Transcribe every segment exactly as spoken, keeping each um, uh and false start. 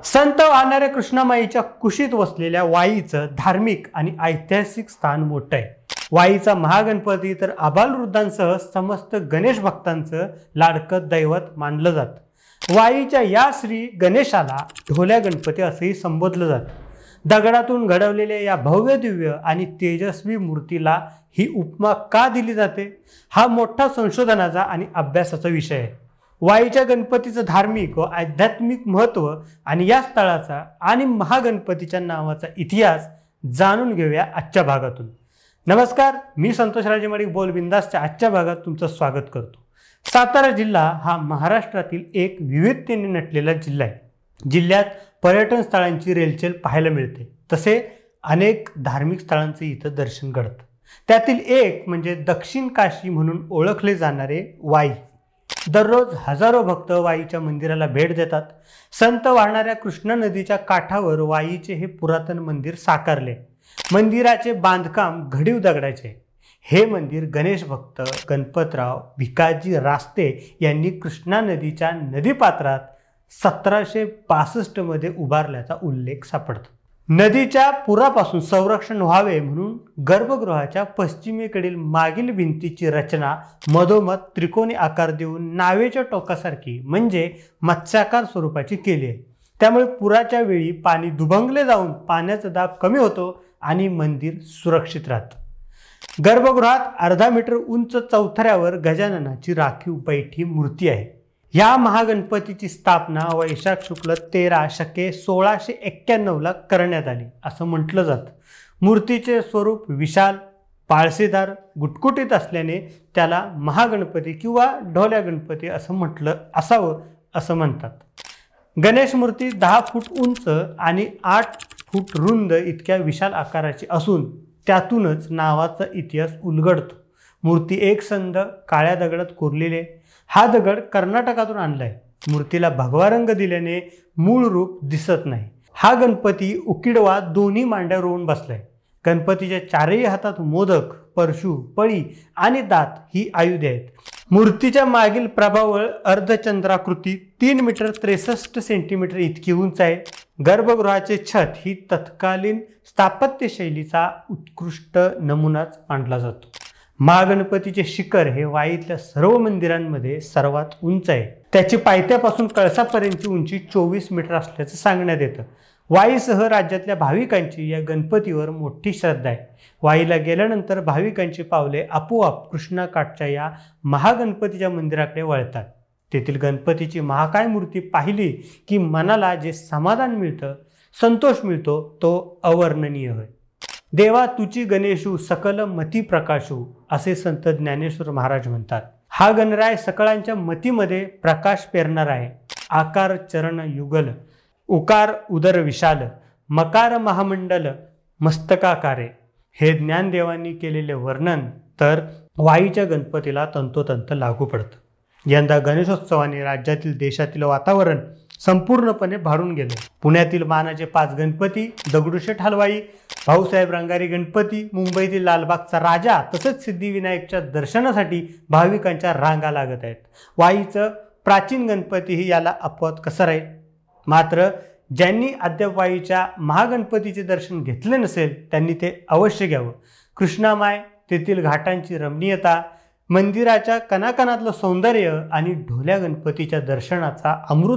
संत वाहणाऱ्या कृष्णामाईच्या कुशीत वसलेल्या वाईचं धार्मिक आणि ऐतिहासिक स्थान मोठं आहे। वाईचा महागणपती तर आबालवृद्धांसह समस्त गणेश भक्तांचं लाडकं दैवत मानलं जातं। वाईच्या या श्री गणेशाला ढोल्या गणपती असेही संबोधलं जातं। दगडातून घडवलेल्या या भव्य दिव्य आणि तेजस्वी मूर्तीला ही उपमा का दिली जाते, हा मोठा संशोधनाचा आणि अभ्यासाचा विषय आहे। वाईच्या गणपतीचं धार्मिक व आध्यात्मिक महत्त्व आणि या स्थळाचा आणि महागणपतीच्या नावाचा इतिहास जाणून घेऊया आजच्या भागातून। नमस्कार, मी संतोष राजेमाडी बोल बिंदासच्या आजच्या भागात तुमचं स्वागत करतो। सातारा जिल्हा हा महाराष्ट्रातील एक विविधतेने नटलेला जिल्हा आहे। जिल्ह्यात पर्यटन स्थळांची रेलचेल पाहायला मिळते, तसे अनेक धार्मिक स्थळांचे इथं दर्शन घडतं। त्यातील एक म्हणजे दक्षिण काशी म्हणून ओळखले जाणारे वाई। दररोज हजारो भक्त वाईच्या मंदिराला भेट देतात। संत वाहणाऱ्या कृष्णा नदीच्या काठावर वाईचे हे पुरातन मंदिर साकारले। मंदिराचे बांधकाम घडीव दगडाचे। हे मंदिर गणेश भक्त गणपतराव भिकाजी रास्ते यांनी कृष्णा नदीच्या नदीपात्रात सतराशे बासष्ट मध्ये उभारल्याचा उल्लेख सापडतो। नदीच्या पुरापासून संरक्षण व्हावे म्हणून गर्भगृहाच्या पश्चिमेकडील मागील भिंतीची रचना मधोमध त्रिकोणी आकार देऊन नावेच्या टोकासारखी म्हणजे मत्स्याकार स्वरूपाची केली आहे। त्यामुळे पुराच्या वेळी पाणी दुभंगले जाऊन पाण्याचा दाब कमी होतो आणि मंदिर सुरक्षित राहतं। गर्भगृहात अर्धा मीटर उंच चौथऱ्यावर गजाननाची राखीव बैठी मूर्ती आहे। या महागणपतीची स्थापना वैशाख शुक्ल तेरा शके सोळाशे एक्क्याण्णव ला करण्यात आली असं म्हटलं जातं। मूर्तीचे स्वरूप विशाल पाळसेदार गुटगुटीत असल्याने त्याला महागणपती किंवा ढोल्या गणपती असं म्हटलं असावं असं म्हणतात। गणेश मूर्ती दहा फूट उंच आणि आठ फूट रुंद इतक्या विशाल आकाराची असून त्यातूनच नावाचा इतिहास उलगडतो। मूर्ती एक संद काळ्या दगडात कोरलेली आहे। हा दगड कर्नाटकातून आणलाय। मूर्तीला भगवा रंग दिल्याने मूळ रूप दिसत नाही। हा गणपती उकिडवा दोन्ही मांड्यावर रोवून बसलाय। गणपतीच्या चारही हातात मोदक परशु पळी आणि दात ही आयुधे आहेत। मूर्तीच्या मागील प्रभावळ अर्धचंद्राकृती तीन मीटर त्रेसष्ट सेंटीमीटर इतकी उंच आहे। गर्भगृहाचे छत ही तत्कालीन स्थापत्य शैलीचा उत्कृष्ट नमुनाच मानला जातो। महागणपतीचे शिखर हे वाईतल्या सर्व मंदिरांमध्ये सर्वात उंच आहे। त्याची पायथ्यापासून कळसापर्यंतची उंची चोवीस मीटर असल्याचं सांगण्यात येतं। वाईसह राज्यातल्या भाविकांची या गणपतीवर मोठी श्रद्धा आहे। वाईला गेल्यानंतर भाविकांची पावले आपोआप कृष्णाकाठच्या या महागणपतीच्या मंदिराकडे वळतात। तेथील गणपतीची महाकाय मूर्ती पाहिली की मनाला जे समाधान मिळतं, संतोष मिळतो, तो अवर्णनीय होय। देवा तुची गणेशू सकल मती प्रकाशू असे संत ज्ञानेश्वर महाराज म्हणतात। हा गणराय सकळांच्या मतीमध्ये प्रकाश पेरणार आहे। आकार चरण युगल उकार उदर विशाल मकार महामंडल मस्तकाकारे हे ज्ञानदेवांनी केलेले वर्णन तर वाईच्या गणपतीला तंतोतंत लागू पडतं। यंदा गणेशोत्सवाने राज्यातील देशातील वातावरण संपूर्णपणे भारून गेले। पुण्यातील मानाचे पाच गणपती, दगडूशेठ हलवाई, भाऊसाहेब रंगारी गणपती, मुंबईतील लालबागचा राजा तसेच सिद्धिविनायकच्या दर्शनासाठी भाविकांच्या रांगा लागत आहेत। वाईचं प्राचीन गणपतीही याला अपवाद कसा राहील। मात्र ज्यांनी अद्याप वाईच्या महागणपतीचे दर्शन घेतले नसेल त्यांनी ते अवश्य घ्यावं। कृष्णामाय, तेथील घाटांची रमणीयता, मंदिराच्या कणाकणातलं सौंदर्य आणि ढोल्या गणपतीच्या दर्शनाचा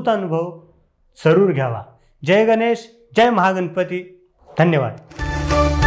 अमृतानुभव जरूर घ्यावा। जय गणेश, जय महागणपती। धन्यवाद।